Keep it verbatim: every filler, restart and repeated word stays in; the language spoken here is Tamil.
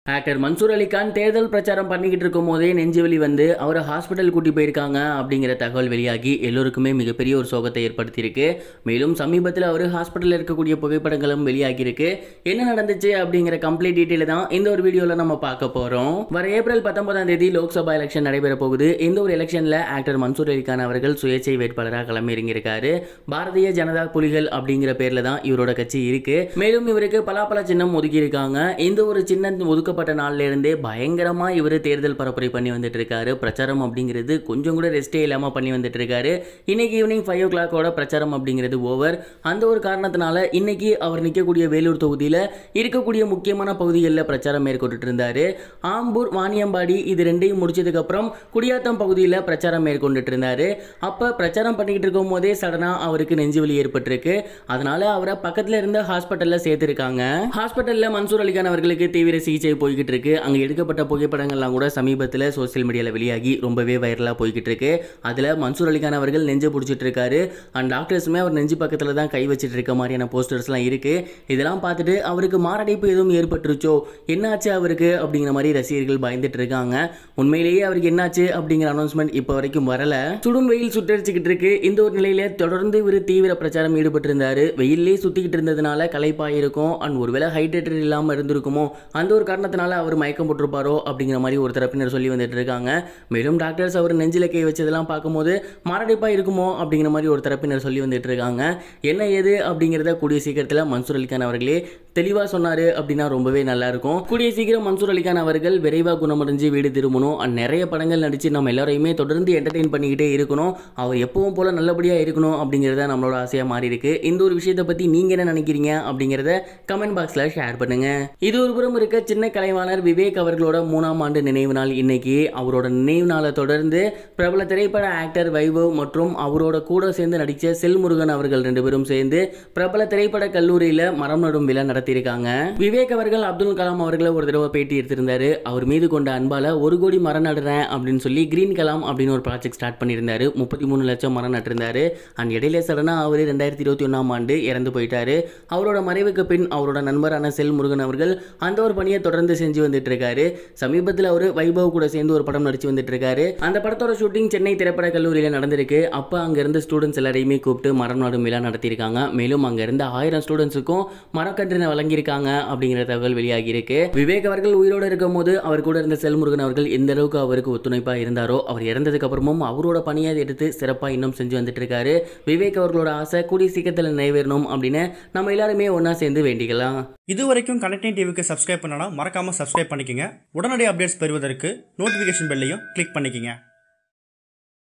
ஆக்டர் மன்சூர் அலிகான் தேர்தல் பிரச்சாரம் பண்ணிக்கிட்டு இருக்கும் போதே நெஞ்சுவலி வந்து அவரை ஹாஸ்பிட்டல் கூட்டி போயிருக்காங்க அப்படிங்கிற தகவல் வெளியாகி எல்லோருக்குமே மிகப்பெரிய ஒரு சோகத்தை ஏற்படுத்தியிருக்கு. மேலும் சமீபத்தில் அவர் ஹாஸ்பிட்டலில் இருக்கக்கூடிய புகைப்படங்களும் வெளியாகியிருக்கு. என்ன நடந்துச்சு அப்படிங்கிற கம்ப்ளீட் டீட்டெயில் தான் இந்த ஒரு வீடியோவில் நம்ம பார்க்க போகிறோம். வர ஏப்ரல் பத்தொன்பதாம் தேதி லோக்சபா எலெக்ஷன் நடைபெற போகுது. இந்த ஒரு எலெக்ஷனில் ஆக்டர் மன்சூர் அலிகான் அவர்கள் சுயேட்சை வேட்பாளராக களமிறங்கியிருக்காரு. பாரதிய ஜனதா புலிகள் அப்படிங்கிற பேரில் தான் இவரோட கட்சி இருக்கு. மேலும் இவருக்கு பலாப்பழ சின்னம் ஒதுக்கி இருக்காங்க. இந்த ஒரு சின்னம் ஒதுக்க நாள்ல இருந்தே பயங்கரமா இவர் தேர்தல் பரப்புரை பண்ணி வந்துட்டு இருக்காரு. பிரச்சாரம் அப்படிங்கிறது கொஞ்சம் கூட ரெஸ்டே இல்லாம பண்ணி வந்துட்டு இருக்காரு. இன்னைக்கு ஈவினிங் ஃபைவ் ஓ கிளாக்கோட பிரச்சாரம் அப்படிங்கிறது ஓவர். அந்த ஒரு காரணத்தினால இன்னைக்கு அவர் நிற்கக்கூடிய வேலூர் தொகுதியில் இருக்கக்கூடிய முக்கியமான பகுதிகளில் பிரச்சாரம் மேற்கொண்டு இருந்தாரு. ஆம்பூர், வாணியம்பாடி இது ரெண்டையும் முடிச்சதுக்கு அப்புறம் குடியாத்தம் பகுதியில் பிரச்சாரம் மேற்கொண்டுட்டு இருந்தாரு. அப்ப பிரச்சாரம் பண்ணிக்கிட்டு இருக்கும் போதே சடனா அவருக்கு நெஞ்சுவலி ஏற்பட்டிருக்கு. அதனால அவரை பக்கத்துல இருந்த ஹாஸ்பிட்டல்ல சேர்த்திருக்காங்க. ஹாஸ்பிட்டல்ல மன்சூர் அலிகான் அவர்களுக்கு தீவிர சிகிச்சை போய்கிட்டு இருக்கு. அங்க எடுக்கப்பட்ட புகைப்படங்கள்லாம் கூட சமீபத்தில் சோசியல் மீடியாவில் வெளியாகி ரொம்பவே வைரலா போய்கிட்டு இருக்கு. அதுல மன்சூர் அலிகான் அவர்கள் நெஞ்சு பிடிச்சிட்டு இருக்காரு. அண்ட் டாக்டர்ஸுமே அவர் நெஞ்சு பக்கத்துல தான் கை வச்சிட்டு இருக்க மாதிரியான போஸ்டர்ஸ்லாம் இருக்கு. இதெல்லாம் பார்த்துட்டு அவருக்கு மாரடைப்பு எதுவும் ஏற்பட்டுருச்சோ, என்னாச்சு அவருக்கு அப்படிங்கிற மாதிரி ரசிகர்கள் பயந்துட்டு இருக்காங்க. உண்மையிலேயே அவருக்கு என்னாச்சு அப்படிங்கிற அனௌன்ஸ்மெண்ட் இப்போ வரைக்கும் வரல. சுடும் வெயில் சுட்டரிச்சுக்கிட்டு இருக்கு. இந்த ஒரு நிலையில தொடர்ந்து இவர் தீவிர பிரச்சாரம் ஈடுபட்டு இருந்தாரு. வெயிலே சுத்திக்கிட்டு இருந்ததுனால களைப்பாயிருக்கும். அண்ட் ஒருவேளை ஹைட்ரேட்டட் இல்லாம இருந்திருக்குமோ, அந்த ஒரு காரணத்தினால அவர் மயக்கம் போட்டிருப்பாரோ அப்படிங்கிற மாதிரி ஒரு தரப்பினர் சொல்லி வந்துட்டு இருக்காங்க. மேலும் டாக்டர்ஸ் அவர் நெஞ்சில கை வச்சதெல்லாம் பார்க்கும்போது மாரடைப்பா இருக்குமோ அப்படிங்கிற மாதிரி ஒரு தரப்பினர் சொல்லி வந்துட்டு இருக்காங்க. என்ன ஏது அப்படிங்கிறத கூடிய சீக்கிரத்தில் மன்சூர் அலிகான் அவர்களே தெளிவா சொன்னாரு அப்படின்னா ரொம்பவே நல்லா இருக்கும். கூடிய சீக்கிரம் மன்சூர் அலிகான் அவர்கள் விரைவாக குணமடைஞ்சு வீடு திரும்பணும். நிறைய படங்கள் நடிச்சு நம்ம எல்லாரையுமே தொடர்ந்து என்டர்டெயின் பண்ணிக்கிட்டே இருக்கணும். அவர் எப்பவும் போல நல்லபடியா இருக்கணும் அப்படிங்கிறத நம்மளோட ஆசையா மாறி இருக்கு. இந்த ஒரு விஷயத்தை பத்தி நீங்க என்ன நினைக்கிறீங்க அப்படிங்கிறத கமெண்ட் பாக்ஸ்ல ஷேர் பண்ணுங்க. இது ஒரு புறம் இருக்க, சின்ன கலைவாணர் விவேக் அவர்களோட மூணாம் ஆண்டு நினைவு நாள் இன்னைக்கு. அவரோட நினைவு நாளை தொடர்ந்து பிரபல திரைப்பட ஆக்டர் வைபவ் மற்றும் அவரோட கூட சேர்ந்து நடிச்ச செல்முருகன் அவர்கள் ரெண்டு பேரும் சேர்ந்து பிரபல திரைப்பட கல்லூரியில மரம் நடும் விழா நடத்தியிருக்காங்க. விவேக் அவர்கள் அப்துல் கலாம் அவர்களை ஒரு தடவை பேட்டி எடுத்திருந்தாரு. அவர் மீது கொண்ட அன்பால ஒரு கோடி மரம் நடுறேன் அப்படின்னு சொல்லி கிரீன் கலாம் அப்படின்னு ஒரு ப்ராஜெக்ட் ஸ்டார்ட் பண்ணியிருந்தாரு. முப்பத்தி மூணு லட்சம் மரம் நட்டிருந்தாரு. அண்ட் இடையில சடனா அவர் ரெண்டாயிரத்தி இருபத்தி ஒன்னாம் ஆண்டு இறந்து போயிட்டாரு. அவரோட மறைவுக்கு பின் அவரோட நண்பரான செல்முருகன் அவர்கள் அந்த ஒரு பணியை தொடர்ந்து செஞ்சு வந்துட்டு இருக்காரு. சமீபத்தில் அவர் வைபவ் கூட சேர்ந்து ஒரு படம் நடிச்சு வந்துட்டு இருக்காரு. அந்த படத்தோட ஷூட்டிங் சென்னை திரைப்பட கல்லூரியில் நடந்திருக்கு. அப்ப அங்க இருந்த ஸ்டூடெண்ட்ஸ் எல்லாரையுமே கூப்பிட்டு மரம் நடும் விழா நடத்தியிருக்காங்க. மேலும் அங்க இருந்த ஆயிரம் ஸ்டூடெண்ட்ஸுக்கும் மரக்கன்றினை வழங்கியிருக்காங்க அப்படிங்கிற தகவல் வெளியாகி இருக்கு. விவேக் அவர்கள் உயிரோடு இருக்கும் போது அவர் கூட இருந்த செல்முருகன் அவர்கள் எந்த அளவுக்கு அவருக்கு ஒத்துழைப்பா இருந்தாரோ, அவர் இறந்ததுக்கு அப்புறமும் அவரோட பணியை எடுத்து சிறப்பா இன்னும் செஞ்சு வந்துட்டு இருக்காரு. விவேக் அவர்களோட ஆசை கூடிய சீக்கிரத்தில் நிறைவேறணும் அப்படின்னு நம்ம எல்லாருமே ஒன்னா சேர்ந்து வேண்டிக்கலாம். இது வரைக்கும் கனெக்டிங் டிவிக்கு சப்ஸ்கிரைப் பண்ணனா மறக்காம சப்ஸ்கிரைப் பண்ணிக்கங்க. உடனடி அப்டேட்ஸ் பெறுவதற்கு நோட்டிஃபிகேஷன் பெல்லையும் கிளிக் பண்ணிக்கங்க.